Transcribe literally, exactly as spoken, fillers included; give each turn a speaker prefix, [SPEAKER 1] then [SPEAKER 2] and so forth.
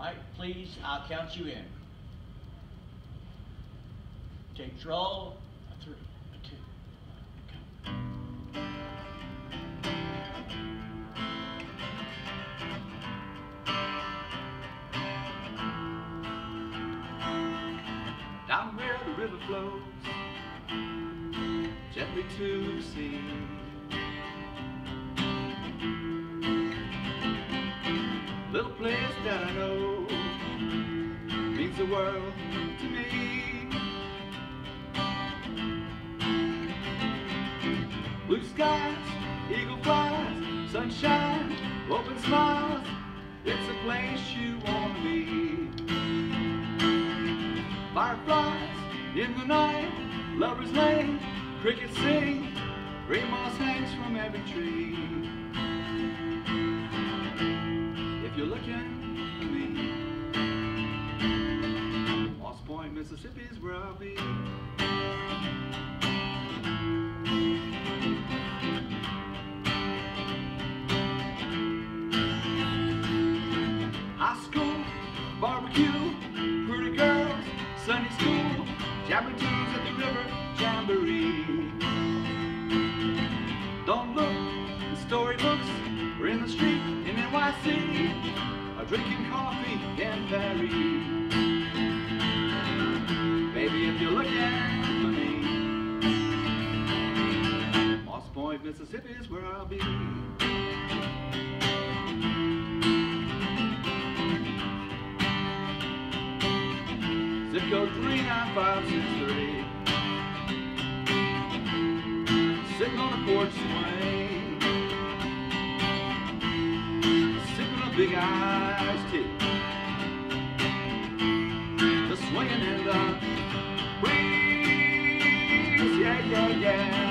[SPEAKER 1] right, please, I'll count you in. Take roll, a three, a two, one, go.
[SPEAKER 2] Down where the river flows gently to the sea, little place that I know means the world to me. Blue skies, eagle flies, sunshine, open smiles, it's a place you want to be. Fireflies in the night, lovers lane, crickets sing, green moss hangs from every tree. If you're looking for me, Moss Point, Mississippi is where I'll be. High school, barbecue, pretty girls, Sunday school, jabbing tunes at the river jamboree. Don't look in storybooks, we're in the street in N Y C, are drinking coffee in Paris. Baby, if you're looking for me, Moss Point, Mississippi is where I'll be. Zip code three nine five six three. Sitting on a porch swing, sipping a big iced tea, just swinging in the breeze. Yeah, yeah, yeah.